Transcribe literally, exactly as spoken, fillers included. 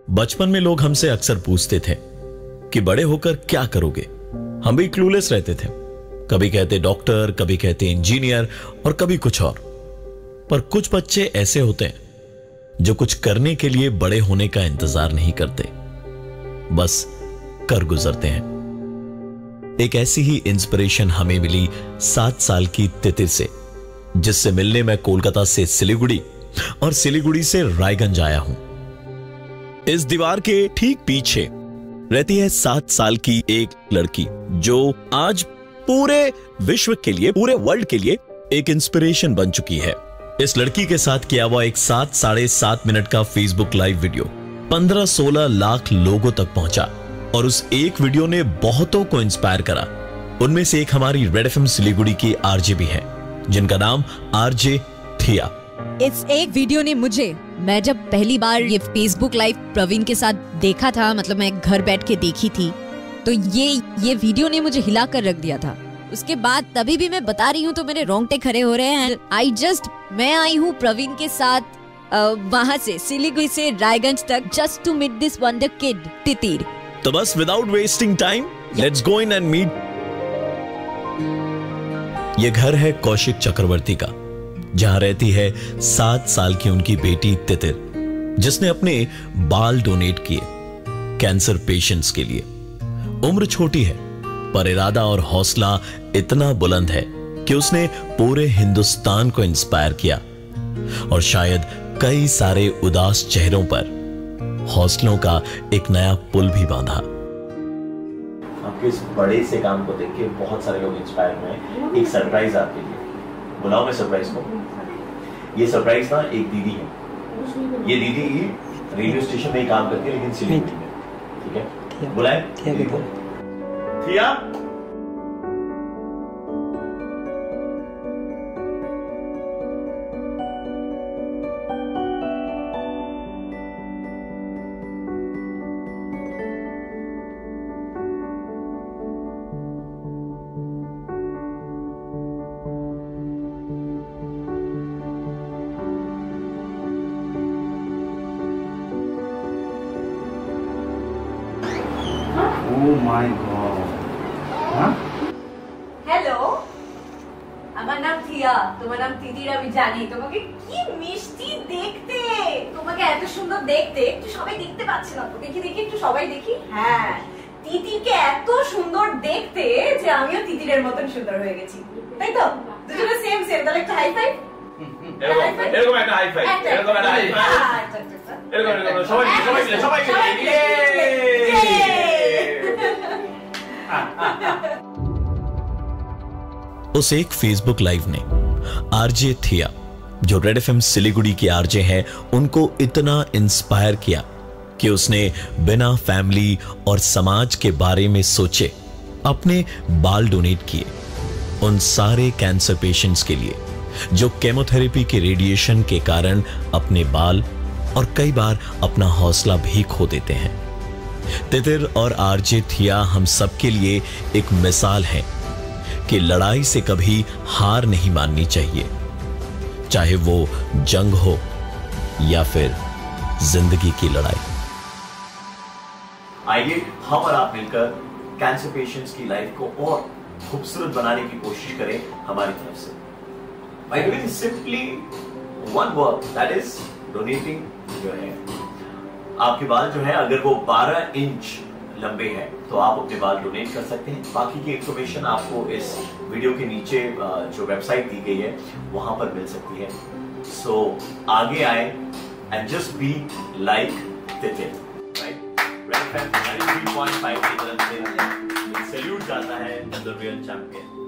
बचपन में लोग हमसे अक्सर पूछते थे कि बड़े होकर क्या करोगे। हम भी क्लूलेस रहते थे। कभी कहते डॉक्टर, कभी कहते इंजीनियर और कभी कुछ और। पर कुछ बच्चे ऐसे होते हैं जो कुछ करने के लिए बड़े होने का इंतजार नहीं करते, बस कर गुजरते हैं। एक ऐसी ही इंस्पिरेशन हमें मिली सात साल की तितिर से, जिससे मिलने मैं कोलकाता से सिलीगुड़ी और सिलीगुड़ी से रायगंज आया हूं। इस दीवार के ठीक पीछे रहती है सात साल की एक लड़की जो आज पूरे विश्व के लिए, पूरे वर्ल्ड के लिए एक इंस्पिरेशन बन चुकी है। इस लड़की के साथ किया हुआ एक सात साढ़े सात मिनट का फेसबुक लाइव वीडियो पंद्रह सोलह लाख लोगों तक पहुंचा और उस एक वीडियो ने बहुतों को इंस्पायर करा। उनमें से एक हमारी रेड एफ एम सिलीगुड़ी की आरजे भी है, जिनका नाम आरजे थिया। इस एक वीडियो ने मुझे, मैं जब पहली बार ये फेसबुक लाइव प्रवीण के साथ देखा था, मतलब मैं घर बैठ के देखी थी, तो ये ये वीडियो ने मुझे हिला कर रख दिया था। उसके बाद तभी भी मैं बता रही हूँ तो मेरे रोंगटे खड़े हो रहे हैं। आई जस्ट मैं आई हूँ प्रवीण के साथ वहां से सिलीगुड़ी से रायगंज तक, just to meet this wonder kid Titir. तो बस without wasting time let's go in and meet. ये घर है कौशिक चक्रवर्ती का, जहां रहती है सात साल की उनकी बेटी तितिर, जिसने अपने बाल डोनेट किए कैंसर पेशेंट्स के लिए। उम्र छोटी है पर इरादा और हौसला इतना बुलंद है कि उसने पूरे हिंदुस्तान को इंस्पायर किया और शायद कई सारे उदास चेहरों पर हौसलों का एक नया पुल भी बांधा। आपके इस बड़े से काम को देख के बहुत सारे लोग इंस्पायर हुए। एक सरप्राइज आपके लिए, बुलाओ मैं सरप्राइज को। ये सरप्राइज ना एक दीदी है। ये दीदी रेडियो स्टेशन में ही काम करती है, लेकिन सिलीगुड़ी में। ठीक है, बुलाए दीदी को। थिया, Oh my God! हाँ? হ্যালো, আমার নাম থিয়া, তোমার নাম তিতির আমি জানি। তোমাকে কি মিষ্টি দেখতে, তোমাকে এত সুন্দর দেখতে। একটু সবাই দেখতে পাচ্ছে না তো, দেখি দেখি একটু সবাই দেখি। হ্যাঁ, তিতিরকে এত সুন্দর দেখতে যে আমিও তিতিরের মতন সুন্দর হয়ে গেছি, তাই তো? দুজনে সেম সেম। তাহলে একটা হাই ফাইভ। এরকম একটা হাই ফাইভ, এরকম একটা হাই ফাইভ, এরকম এরকম সবাই সবাই মিলে সবাই মিলে। उस एक फेसबुक लाइव ने आरजे थिया, जो रेड एफ एम सिलीगुड़ी की आरजे हैं, उनको इतना इंस्पायर किया कि उसने बिना फैमिली और समाज के बारे में सोचे अपने बाल डोनेट किए उन सारे कैंसर पेशेंट्स के लिए जो केमोथेरेपी के रेडिएशन के कारण अपने बाल और कई बार अपना हौसला भी खो देते हैं। तितिर और आरजे थिया हम सबके लिए एक मिसाल है कि लड़ाई से कभी हार नहीं माननी चाहिए, चाहे वो जंग हो या फिर जिंदगी की लड़ाई। आइए हम और आप मिलकर कैंसर पेशेंट्स की लाइफ को और खूबसूरत बनाने की कोशिश करें हमारी तरफ से, by doing simply one work, that is donating your hair। आपके बाल जो है अगर वो बारह इंच लंबे हैं तो आप अपने बाल डोनेट कर सकते हैं। बाकी की इंफॉर्मेशन आपको इस वीडियो के नीचे जो वेबसाइट दी गई है वहां पर मिल सकती है। सो so, आगे आए and just be like Titir, right? Red F M ninety three point five की तरफ से सैल्यूट जाता है द रियल चैंपियन।